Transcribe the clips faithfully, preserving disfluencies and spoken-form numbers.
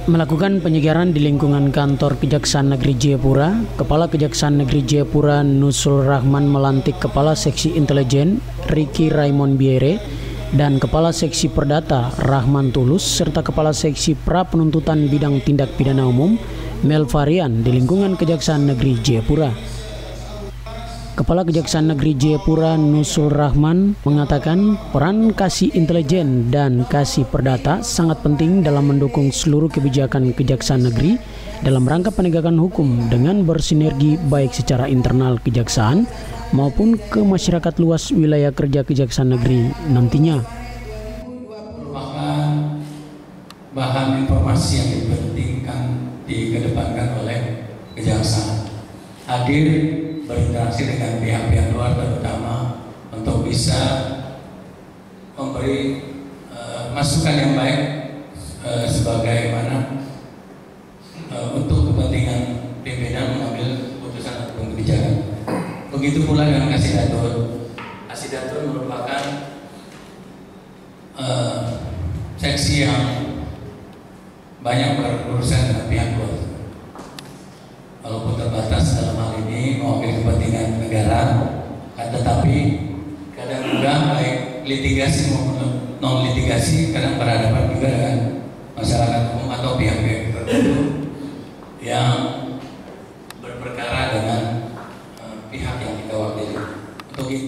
Melakukan penyegaran di lingkungan kantor Kejaksaan Negeri Jayapura, Kepala Kejaksaan Negeri Jayapura Nusrul Rahman melantik Kepala Seksi Intelijen Ricky Raymond Biere dan Kepala Seksi Perdata Rahman Tulus serta Kepala Seksi Pra Penuntutan Bidang Tindak Pidana Umum Mel Varian di lingkungan Kejaksaan Negeri Jayapura. Kepala Kejaksaan Negeri Jayapura Nusrul Rahman mengatakan peran Kasih Intelijen dan Kasih Perdata sangat penting dalam mendukung seluruh kebijakan Kejaksaan Negeri dalam rangka penegakan hukum dengan bersinergi baik secara internal Kejaksaan maupun ke masyarakat luas wilayah kerja Kejaksaan Negeri nantinya. Merupakan bahan informasi yang dipentingkan dikedepankan oleh Kejaksaan. Hadir berinteraksi dengan pihak-pihak luar terutama untuk bisa memberi uh, masukan yang baik uh, sebagaimana uh, untuk kepentingan pimpinan mengambil keputusan atau kebijakan. Begitu pula dengan Kasidatul. Kasidatul merupakan uh, seksi yang banyak berurusan dengan pihak luar. Walaupun terbatas dalam hal ini mewakili kepentingan negara, tetapi kadang juga baik litigasi maupun non litigasi kadang berhadapan juga dengan masyarakat umum atau pihak-pihak tertentu yang berperkara dengan uh, pihak yang kita wakili. Untuk itu.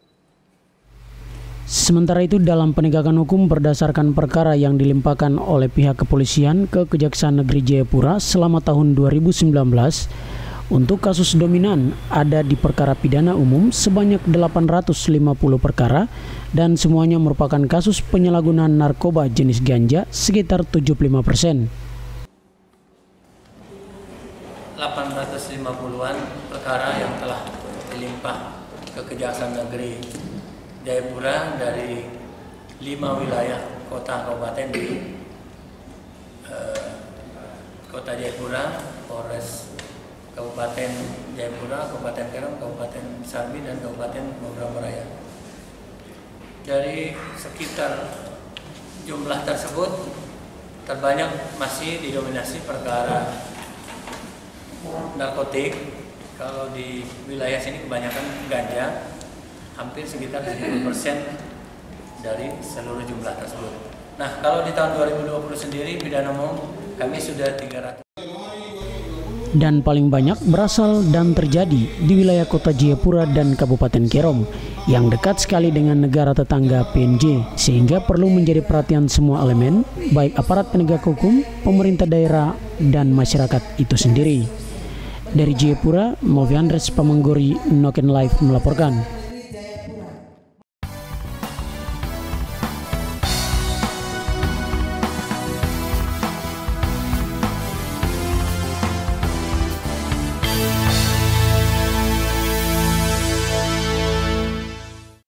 Sementara itu dalam penegakan hukum berdasarkan perkara yang dilimpahkan oleh pihak kepolisian ke Kejaksaan Negeri Jayapura selama tahun dua ribu sembilan belas, untuk kasus dominan ada di perkara pidana umum sebanyak delapan ratus lima puluh perkara dan semuanya merupakan kasus penyalahgunaan narkoba jenis ganja sekitar tujuh puluh lima persen. delapan ratus lima puluhan perkara yang telah dilimpah ke Kejaksaan Negeri Jayapura dari lima wilayah kota kabupaten di eh, kota Jayapura, Polres Kabupaten Jayapura, Kabupaten Kerom, Kabupaten Sarbi, dan Kabupaten Bogor Raya. Dari sekitar jumlah tersebut terbanyak masih didominasi perkara narkotik. Kalau di wilayah sini kebanyakan ganja, hampir sekitar tujuh puluh persen dari seluruh jumlah tersebut. Nah, kalau di tahun dua ribu dua puluh sendiri pidana umum kami sudah tiga ratus. Dan paling banyak berasal dan terjadi di wilayah kota Jayapura dan Kabupaten Kerom yang dekat sekali dengan negara tetangga P N J, sehingga perlu menjadi perhatian semua elemen baik aparat penegak hukum, pemerintah daerah, dan masyarakat itu sendiri. Dari Jayapura, Moviandres Pamanggori, Noken Live melaporkan.